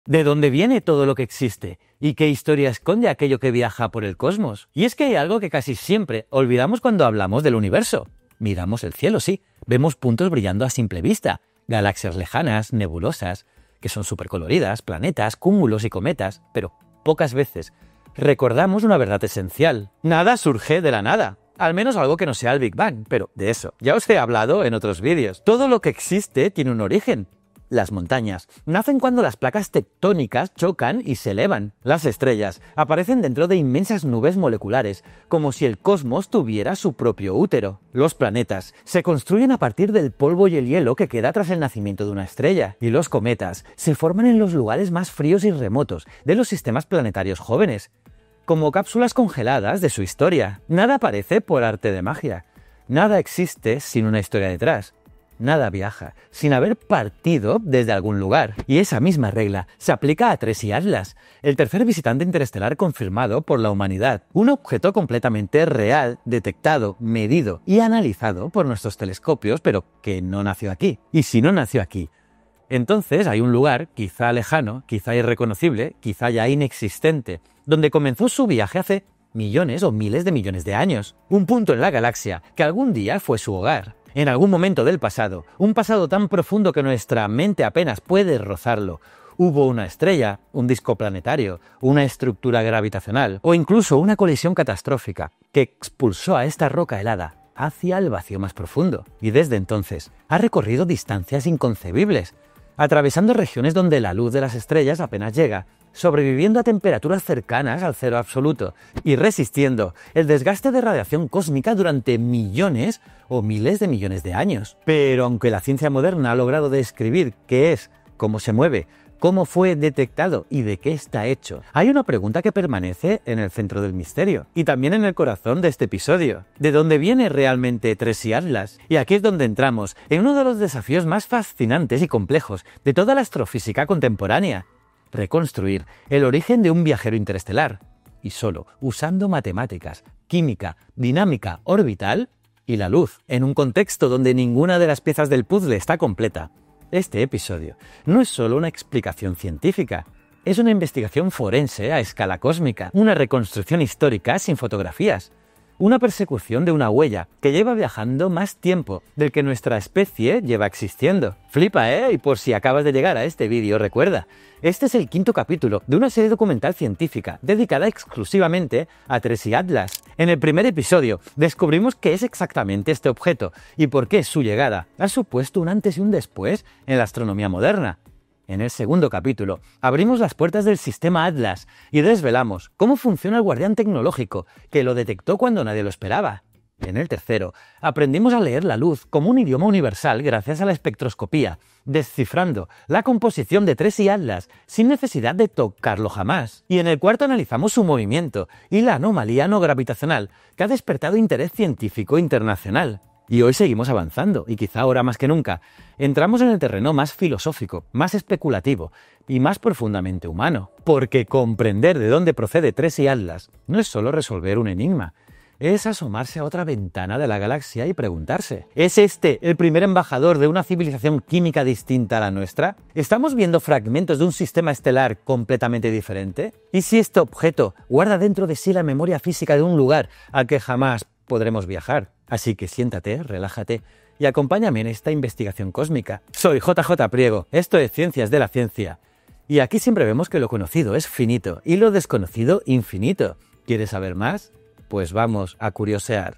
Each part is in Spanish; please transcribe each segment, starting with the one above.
¿De dónde viene todo lo que existe? ¿Y qué historia esconde aquello que viaja por el cosmos? Y es que hay algo que casi siempre olvidamos cuando hablamos del universo. Miramos el cielo, sí, vemos puntos brillando a simple vista, galaxias lejanas, nebulosas, que son supercoloridas, planetas, cúmulos y cometas, pero pocas veces recordamos una verdad esencial. Nada surge de la nada. Al menos algo que no sea el Big Bang, pero de eso ya os he hablado en otros vídeos. Todo lo que existe tiene un origen. Las montañas nacen cuando las placas tectónicas chocan y se elevan. Las estrellas aparecen dentro de inmensas nubes moleculares, como si el cosmos tuviera su propio útero. Los planetas se construyen a partir del polvo y el hielo que queda tras el nacimiento de una estrella. Y los cometas se forman en los lugares más fríos y remotos de los sistemas planetarios jóvenes, como cápsulas congeladas de su historia. Nada aparece por arte de magia. Nada existe sin una historia detrás. Nada viaja sin haber partido desde algún lugar. Y esa misma regla se aplica a Tracy Atlas, el tercer visitante interestelar confirmado por la humanidad. Un objeto completamente real, detectado, medido y analizado por nuestros telescopios, pero que no nació aquí. Y si no nació aquí, entonces hay un lugar, quizá lejano, quizá irreconocible, quizá ya inexistente, donde comenzó su viaje hace millones o miles de millones de años. Un punto en la galaxia que algún día fue su hogar. En algún momento del pasado, un pasado tan profundo que nuestra mente apenas puede rozarlo, hubo una estrella, un disco planetario, una estructura gravitacional o incluso una colisión catastrófica que expulsó a esta roca helada hacia el vacío más profundo. Y desde entonces ha recorrido distancias inconcebibles, atravesando regiones donde la luz de las estrellas apenas llega, sobreviviendo a temperaturas cercanas al cero absoluto y resistiendo el desgaste de radiación cósmica durante millones o miles de millones de años. Pero aunque la ciencia moderna ha logrado describir qué es, cómo se mueve, cómo fue detectado y de qué está hecho, hay una pregunta que permanece en el centro del misterio y también en el corazón de este episodio. ¿De dónde viene realmente Tracy Atlas? Y aquí es donde entramos en uno de los desafíos más fascinantes y complejos de toda la astrofísica contemporánea: reconstruir el origen de un viajero interestelar, y solo usando matemáticas, química, dinámica orbital y la luz, en un contexto donde ninguna de las piezas del puzzle está completa. Este episodio no es solo una explicación científica, es una investigación forense a escala cósmica, una reconstrucción histórica sin fotografías, una persecución de una huella que lleva viajando más tiempo del que nuestra especie lleva existiendo. Flipa, ¿eh? Y por si acabas de llegar a este vídeo, recuerda, este es el quinto capítulo de una serie documental científica dedicada exclusivamente a Tracy Atlas. En el primer episodio descubrimos qué es exactamente este objeto y por qué su llegada ha supuesto un antes y un después en la astronomía moderna. En el segundo capítulo abrimos las puertas del sistema Atlas y desvelamos cómo funciona el guardián tecnológico que lo detectó cuando nadie lo esperaba. En el tercero aprendimos a leer la luz como un idioma universal gracias a la espectroscopía, descifrando la composición de Tracy Atlas sin necesidad de tocarlo jamás. Y en el cuarto analizamos su movimiento y la anomalía no gravitacional que ha despertado interés científico internacional. Y hoy seguimos avanzando, y quizá ahora más que nunca, entramos en el terreno más filosófico, más especulativo y más profundamente humano. Porque comprender de dónde procede Tracy Atlas no es solo resolver un enigma, es asomarse a otra ventana de la galaxia y preguntarse: ¿es este el primer embajador de una civilización química distinta a la nuestra? ¿Estamos viendo fragmentos de un sistema estelar completamente diferente? ¿Y si este objeto guarda dentro de sí la memoria física de un lugar al que jamás podremos viajar? Así que siéntate, relájate y acompáñame en esta investigación cósmica. Soy JJ Priego, esto es Ciencias de la Ciencia. Y aquí siempre vemos que lo conocido es finito y lo desconocido infinito. ¿Quieres saber más? Pues vamos a curiosear.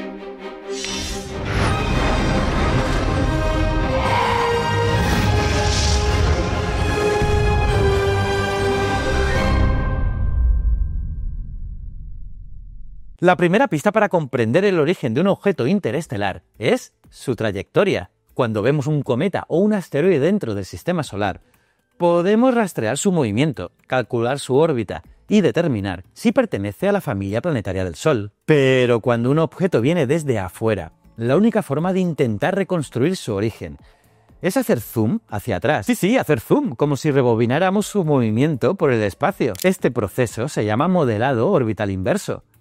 La primera pista para comprender el origen de un objeto interestelar es su trayectoria. Cuando vemos un cometa o un asteroide dentro del sistema solar, podemos rastrear su movimiento, calcular su órbita y determinar si pertenece a la familia planetaria del Sol. Pero cuando un objeto viene desde afuera, la única forma de intentar reconstruir su origen es hacer zoom hacia atrás. Sí, hacer zoom, como si rebobináramos su movimiento por el espacio. Este proceso se llama modelado orbital inverso.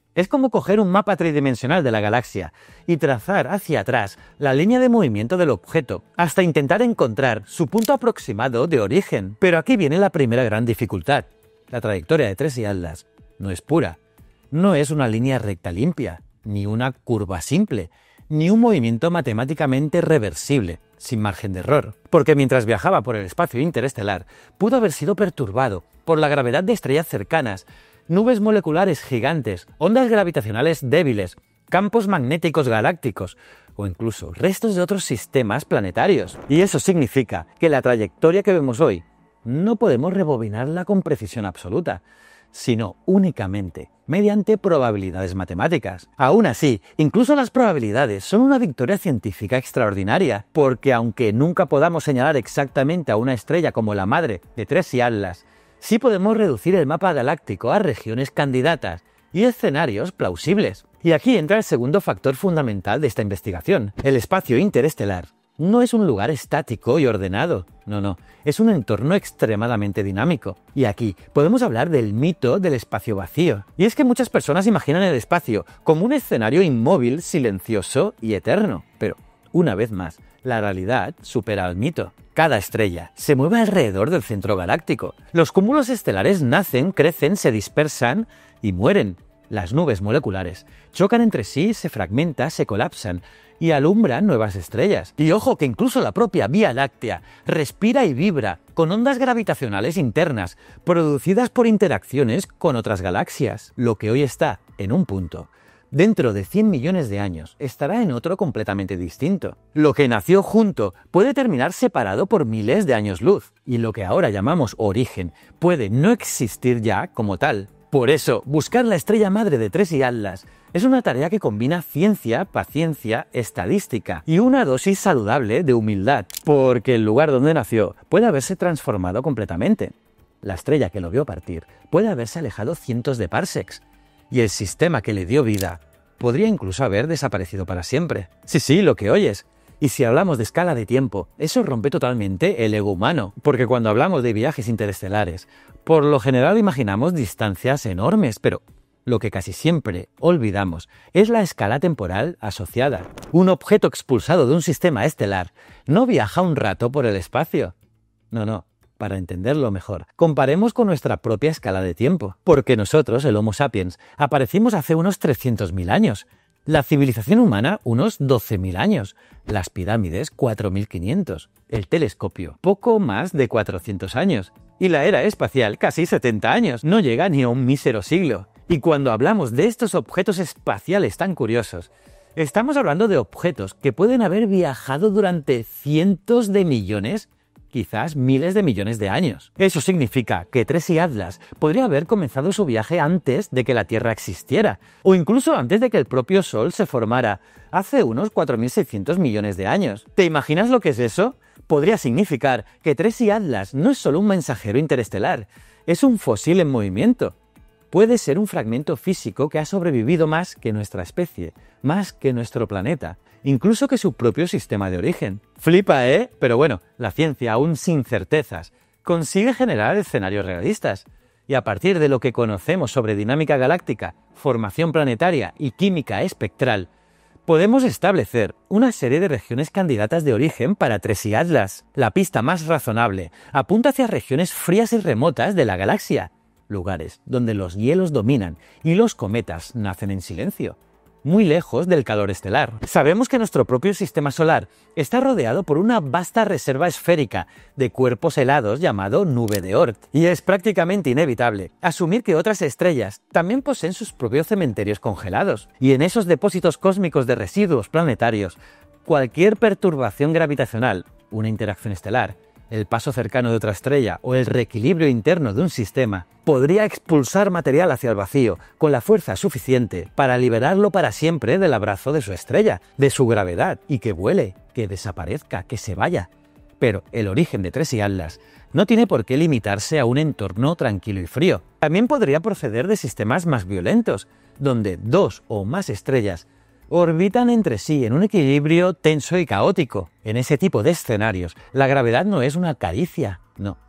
Es como coger un mapa tridimensional de la galaxia y trazar hacia atrás la línea de movimiento del objeto hasta intentar encontrar su punto aproximado de origen. Pero aquí viene la primera gran dificultad. La trayectoria de Tracy Atlas no es pura. No es una línea recta limpia, ni una curva simple, ni un movimiento matemáticamente reversible, sin margen de error. Porque mientras viajaba por el espacio interestelar, pudo haber sido perturbado por la gravedad de estrellas cercanas, nubes moleculares gigantes, ondas gravitacionales débiles, campos magnéticos galácticos o incluso restos de otros sistemas planetarios. Y eso significa que la trayectoria que vemos hoy no podemos rebobinarla con precisión absoluta, sino únicamente mediante probabilidades matemáticas. Aún así, incluso las probabilidades son una victoria científica extraordinaria, porque aunque nunca podamos señalar exactamente a una estrella como la madre de Tracy Atlas, sí podemos reducir el mapa galáctico a regiones candidatas y escenarios plausibles. Y aquí entra el segundo factor fundamental de esta investigación. El espacio interestelar no es un lugar estático y ordenado. No, es un entorno extremadamente dinámico. Y aquí podemos hablar del mito del espacio vacío. Y es que muchas personas imaginan el espacio como un escenario inmóvil, silencioso y eterno. Pero, una vez más, la realidad supera al mito. Cada estrella se mueve alrededor del centro galáctico. Los cúmulos estelares nacen, crecen, se dispersan y mueren. Las nubes moleculares chocan entre sí, se fragmentan, se colapsan y alumbran nuevas estrellas. Y ojo que incluso la propia Vía Láctea respira y vibra con ondas gravitacionales internas producidas por interacciones con otras galaxias. Lo que hoy está en un punto, dentro de 100 millones de años estará en otro completamente distinto. Lo que nació junto puede terminar separado por miles de años luz, y lo que ahora llamamos origen puede no existir ya como tal. Por eso, buscar la estrella madre de Tracy Atlas es una tarea que combina ciencia, paciencia, estadística y una dosis saludable de humildad, porque el lugar donde nació puede haberse transformado completamente. La estrella que lo vio partir puede haberse alejado cientos de parsecs, y el sistema que le dio vida podría incluso haber desaparecido para siempre. Sí, lo que oyes. Y si hablamos de escala de tiempo, eso rompe totalmente el ego humano, porque cuando hablamos de viajes interestelares, por lo general imaginamos distancias enormes, pero lo que casi siempre olvidamos es la escala temporal asociada. Un objeto expulsado de un sistema estelar no viaja un rato por el espacio. No. Para entenderlo mejor, comparemos con nuestra propia escala de tiempo, porque nosotros, el Homo sapiens, aparecimos hace unos 300.000 años, la civilización humana unos 12.000 años, las pirámides 4.500, el telescopio poco más de 400 años, y la era espacial casi 70 años, no llega ni a un mísero siglo. Y cuando hablamos de estos objetos espaciales tan curiosos, estamos hablando de objetos que pueden haber viajado durante cientos de millones, quizás miles de millones de años. Eso significa que Tracy Atlas podría haber comenzado su viaje antes de que la Tierra existiera, o incluso antes de que el propio Sol se formara, hace unos 4.600 millones de años. ¿Te imaginas lo que es eso? Podría significar que Tracy Atlas no es solo un mensajero interestelar, es un fósil en movimiento. Puede ser un fragmento físico que ha sobrevivido más que nuestra especie, más que nuestro planeta, incluso que su propio sistema de origen. Flipa, ¿eh? Pero bueno, la ciencia, aún sin certezas, consigue generar escenarios realistas. Y a partir de lo que conocemos sobre dinámica galáctica, formación planetaria y química espectral, podemos establecer una serie de regiones candidatas de origen para Tracy Atlas. La pista más razonable apunta hacia regiones frías y remotas de la galaxia, lugares donde los hielos dominan y los cometas nacen en silencio, muy lejos del calor estelar. Sabemos que nuestro propio sistema solar está rodeado por una vasta reserva esférica de cuerpos helados llamado nube de Oort, y es prácticamente inevitable asumir que otras estrellas también poseen sus propios cementerios congelados, y en esos depósitos cósmicos de residuos planetarios, cualquier perturbación gravitacional, una interacción estelar, el paso cercano de otra estrella o el reequilibrio interno de un sistema podría expulsar material hacia el vacío con la fuerza suficiente para liberarlo para siempre del abrazo de su estrella, de su gravedad, y que vuele, que desaparezca, que se vaya. Pero el origen de Tracy Atlas no tiene por qué limitarse a un entorno tranquilo y frío. También podría proceder de sistemas más violentos, donde dos o más estrellas orbitan entre sí en un equilibrio tenso y caótico. En ese tipo de escenarios, la gravedad no es una caricia, no,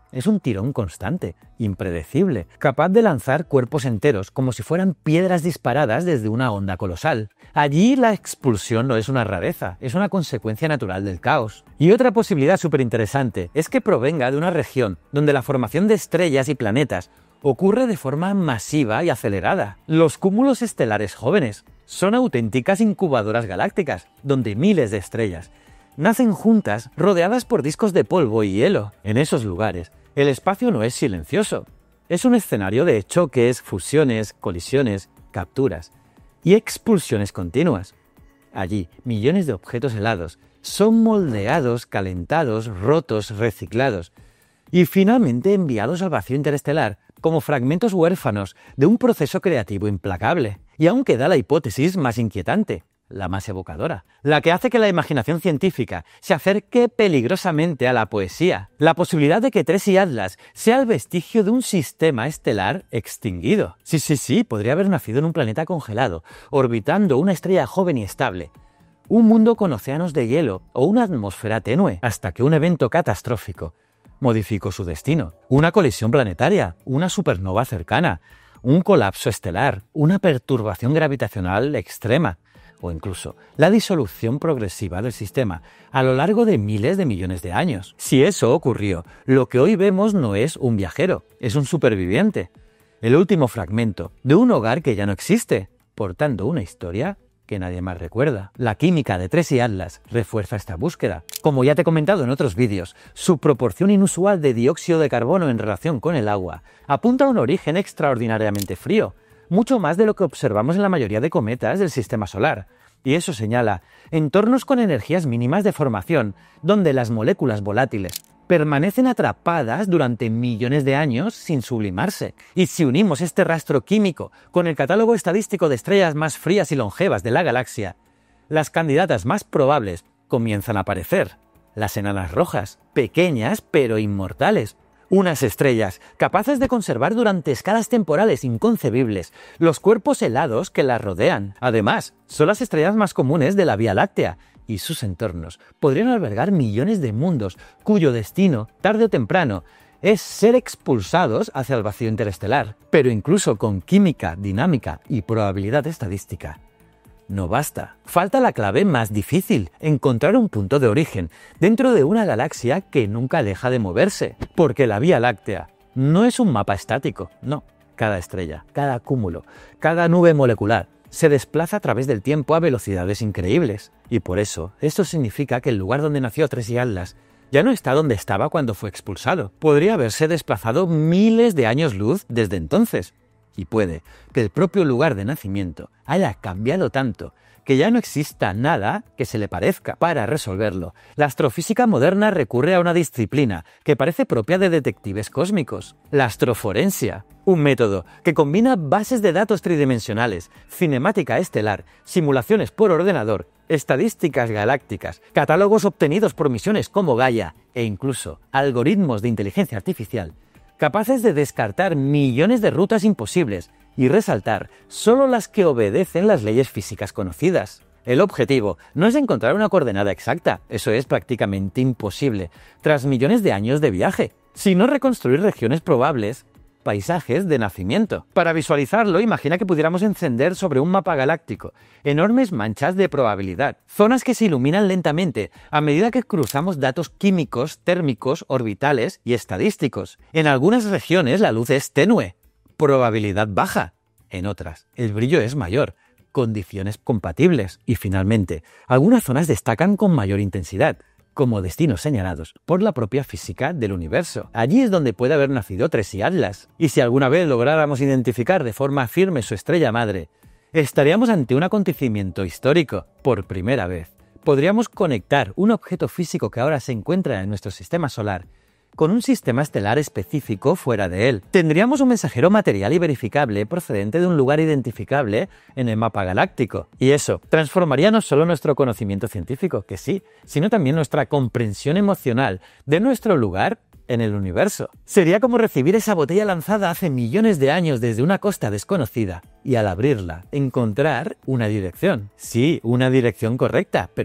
Es un tirón constante, impredecible, capaz de lanzar cuerpos enteros como si fueran piedras disparadas desde una onda colosal. Allí la expulsión no es una rareza, es una consecuencia natural del caos. Y otra posibilidad súper interesante es que provenga de una región donde la formación de estrellas y planetas ocurre de forma masiva y acelerada. Los cúmulos estelares jóvenes son auténticas incubadoras galácticas, donde miles de estrellas nacen juntas rodeadas por discos de polvo y hielo. En esos lugares, el espacio no es silencioso. Es un escenario de choques, fusiones, colisiones, capturas y expulsiones continuas. Allí, millones de objetos helados son moldeados, calentados, rotos, reciclados y finalmente enviados al vacío interestelar como fragmentos huérfanos de un proceso creativo implacable. Y aún queda la hipótesis más inquietante, la más evocadora, la que hace que la imaginación científica se acerque peligrosamente a la poesía, la posibilidad de que Tracy Atlas sea el vestigio de un sistema estelar extinguido. Sí, podría haber nacido en un planeta congelado, orbitando una estrella joven y estable, un mundo con océanos de hielo o una atmósfera tenue, hasta que un evento catastrófico modificó su destino. Una colisión planetaria, una supernova cercana, un colapso estelar, una perturbación gravitacional extrema, o incluso la disolución progresiva del sistema a lo largo de miles de millones de años. Si eso ocurrió, lo que hoy vemos no es un viajero, es un superviviente, el último fragmento de un hogar que ya no existe, portando una historia que nadie más recuerda. La química de Tracy Atlas refuerza esta búsqueda. Como ya te he comentado en otros vídeos, su proporción inusual de dióxido de carbono en relación con el agua apunta a un origen extraordinariamente frío, mucho más de lo que observamos en la mayoría de cometas del sistema solar. Y eso señala entornos con energías mínimas de formación, donde las moléculas volátiles permanecen atrapadas durante millones de años sin sublimarse. Y si unimos este rastro químico con el catálogo estadístico de estrellas más frías y longevas de la galaxia, las candidatas más probables comienzan a aparecer. Las enanas rojas, pequeñas pero inmortales. Unas estrellas capaces de conservar durante escalas temporales inconcebibles los cuerpos helados que las rodean. Además, son las estrellas más comunes de la Vía Láctea, y sus entornos podrían albergar millones de mundos cuyo destino, tarde o temprano, es ser expulsados hacia el vacío interestelar. Pero incluso con química, dinámica y probabilidad estadística, no basta. Falta la clave más difícil, encontrar un punto de origen dentro de una galaxia que nunca deja de moverse. Porque la Vía Láctea no es un mapa estático, no. Cada estrella, cada cúmulo, cada nube molecular se desplaza a través del tiempo a velocidades increíbles. Y por eso, esto significa que el lugar donde nació Tracy Atlas ya no está donde estaba cuando fue expulsado. Podría haberse desplazado miles de años luz desde entonces. Y puede que el propio lugar de nacimiento haya cambiado tanto que ya no exista nada que se le parezca. Para resolverlo, la astrofísica moderna recurre a una disciplina que parece propia de detectives cósmicos, la astroforencia, un método que combina bases de datos tridimensionales, cinemática estelar, simulaciones por ordenador, estadísticas galácticas, catálogos obtenidos por misiones como Gaia e incluso algoritmos de inteligencia artificial capaces de descartar millones de rutas imposibles y resaltar solo las que obedecen las leyes físicas conocidas. El objetivo no es encontrar una coordenada exacta, eso es prácticamente imposible, tras millones de años de viaje, sino reconstruir regiones probables, paisajes de nacimiento. Para visualizarlo, imagina que pudiéramos encender sobre un mapa galáctico enormes manchas de probabilidad, zonas que se iluminan lentamente a medida que cruzamos datos químicos, térmicos, orbitales y estadísticos. En algunas regiones la luz es tenue, probabilidad baja. En otras, el brillo es mayor, condiciones compatibles. Y finalmente, algunas zonas destacan con mayor intensidad, como destinos señalados por la propia física del universo. Allí es donde puede haber nacido Tracy Atlas. Y si alguna vez lográramos identificar de forma firme su estrella madre, estaríamos ante un acontecimiento histórico. Por primera vez, podríamos conectar un objeto físico que ahora se encuentra en nuestro sistema solar con un sistema estelar específico fuera de él. Tendríamos un mensajero material y verificable procedente de un lugar identificable en el mapa galáctico. Y eso transformaría no solo nuestro conocimiento científico, que sí, sino también nuestra comprensión emocional de nuestro lugar en el universo. Sería como recibir esa botella lanzada hace millones de años desde una costa desconocida y al abrirla encontrar una dirección. Sí, una dirección correcta, pero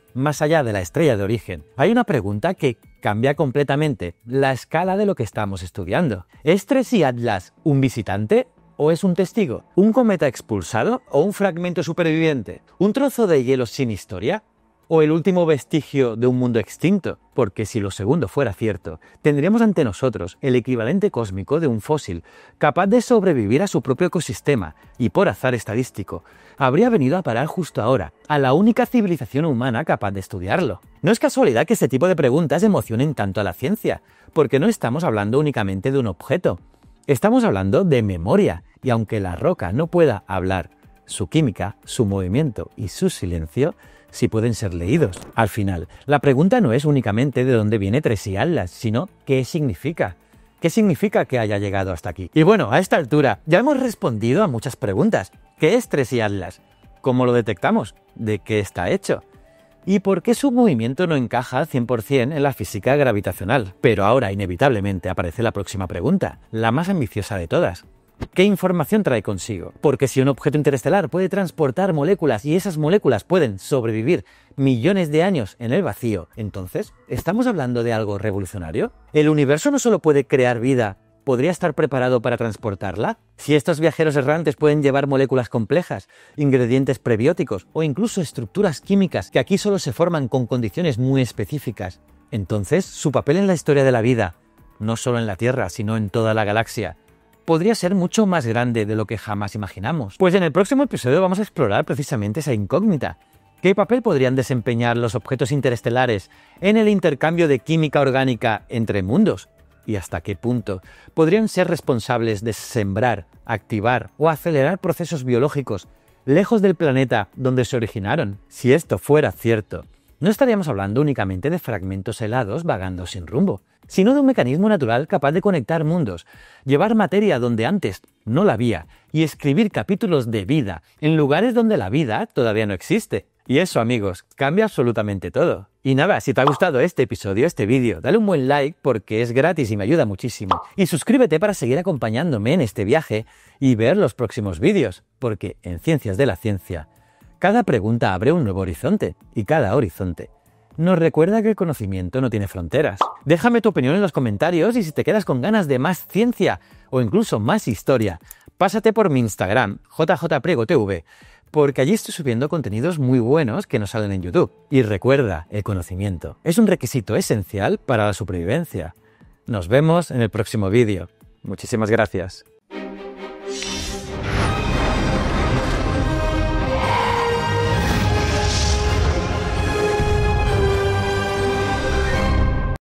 más allá de la estrella de origen, hay una pregunta que cambia completamente la escala de lo que estamos estudiando. ¿Es Tracy Atlas un visitante o es un testigo? ¿Un cometa expulsado o un fragmento superviviente? ¿Un trozo de hielo sin historia o el último vestigio de un mundo extinto? Porque si lo segundo fuera cierto, tendríamos ante nosotros el equivalente cósmico de un fósil, capaz de sobrevivir a su propio ecosistema, y por azar estadístico, habría venido a parar justo ahora, a la única civilización humana capaz de estudiarlo. No es casualidad que este tipo de preguntas emocionen tanto a la ciencia, porque no estamos hablando únicamente de un objeto, estamos hablando de memoria, y aunque la roca no pueda hablar, su química, su movimiento y su silencio sí pueden ser leídos. Al final, la pregunta no es únicamente de dónde viene Tracy Atlas, sino qué significa. ¿Qué significa que haya llegado hasta aquí? Y bueno, a esta altura ya hemos respondido a muchas preguntas. ¿Qué es Tracy Atlas? ¿Cómo lo detectamos? ¿De qué está hecho? ¿Y por qué su movimiento no encaja al 100% en la física gravitacional? Pero ahora, inevitablemente, aparece la próxima pregunta, la más ambiciosa de todas. ¿Qué información trae consigo? Porque si un objeto interestelar puede transportar moléculas y esas moléculas pueden sobrevivir millones de años en el vacío, entonces, ¿estamos hablando de algo revolucionario? ¿El universo no solo puede crear vida, podría estar preparado para transportarla? Si estos viajeros errantes pueden llevar moléculas complejas, ingredientes prebióticos o incluso estructuras químicas que aquí solo se forman con condiciones muy específicas, entonces su papel en la historia de la vida, no solo en la Tierra, sino en toda la galaxia, podría ser mucho más grande de lo que jamás imaginamos. Pues en el próximo episodio vamos a explorar precisamente esa incógnita. ¿Qué papel podrían desempeñar los objetos interestelares en el intercambio de química orgánica entre mundos? ¿Y hasta qué punto podrían ser responsables de sembrar, activar o acelerar procesos biológicos lejos del planeta donde se originaron? Si esto fuera cierto, no estaríamos hablando únicamente de fragmentos helados vagando sin rumbo, sino de un mecanismo natural capaz de conectar mundos, llevar materia donde antes no la había y escribir capítulos de vida en lugares donde la vida todavía no existe. Y eso, amigos, cambia absolutamente todo. Y nada, si te ha gustado este episodio, este vídeo, dale un buen like porque es gratis y me ayuda muchísimo. Y suscríbete para seguir acompañándome en este viaje y ver los próximos vídeos, porque en Ciencias de la Ciencia, cada pregunta abre un nuevo horizonte y cada horizonte nos recuerda que el conocimiento no tiene fronteras. Déjame tu opinión en los comentarios y si te quedas con ganas de más ciencia o incluso más historia, pásate por mi Instagram, jjpriegotv, porque allí estoy subiendo contenidos muy buenos que no salen en YouTube. Y recuerda, el conocimiento es un requisito esencial para la supervivencia. Nos vemos en el próximo vídeo. Muchísimas gracias.